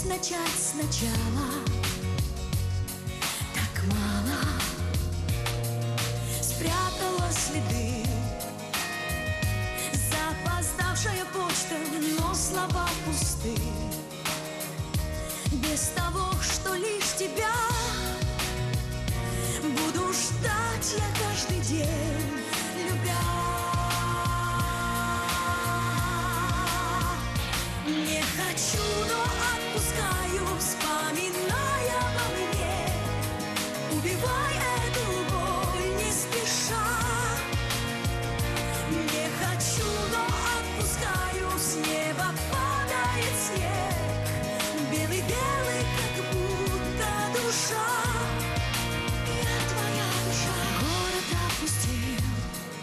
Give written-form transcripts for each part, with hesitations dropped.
начать сначала. Так мало спрятала следы, запоздавшая почта, но слова пусты. Без того, что лишь тебя буду ждать я каждый день, любя. Не хочу, но отпускаю, вспоминая обо мне. Убивай эту боль не спеша. Не хочу, но отпускаю, с неба падает снег, белый-белый, как будто душа. Я твоя душа. Город опустел,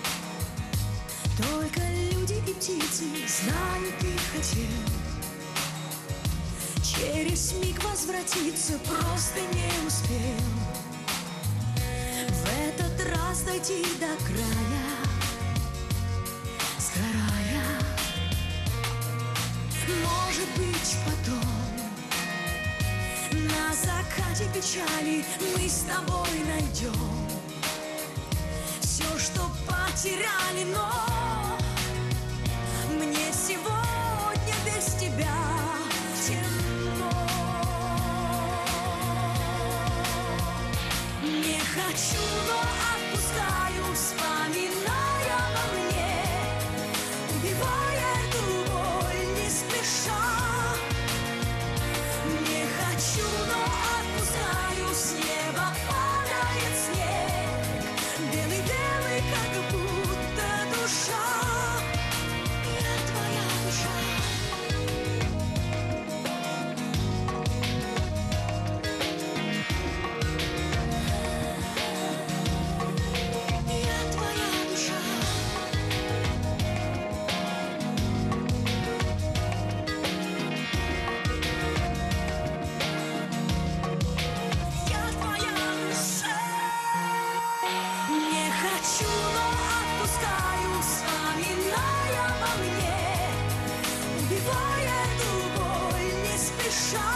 только люди и птицы знают, ты хотел через миг возвратиться, просто не успел в этот раз дойти до края, сгорая. Может быть, потом на закате печали мы с тобой найдем все, что потеряли, но мне сегодня без тебя темно. Не хочу, но отпускаю, вспоминая обо мне. Убивая эту боль не спеша. Не хочу, но отпускаю, с неба падает снег, белый-белый, как будто душа. Я твоя душа. Я твоя душа. Я твоя душа. Не хочу, но отпускаю, вспоминая обо мне. Убивая эту боль не спеша.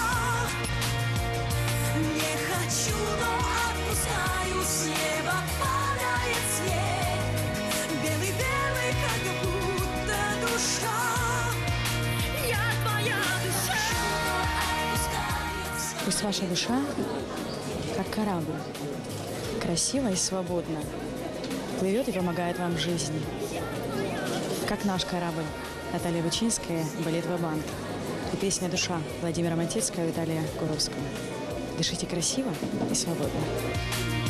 Не хочу, но отпускаю, с неба падает снег, белый-белый, как будто душа. Я твоя душа. Пусть ваша душа, как корабль, красиво и свободно плывет и помогает вам в жизни. Как наш корабль. Наталья Бучинская, балет «Ва-банк». И песня «Душа» Владимира Матецкого и Виталия Куровского. Дышите красиво и свободно.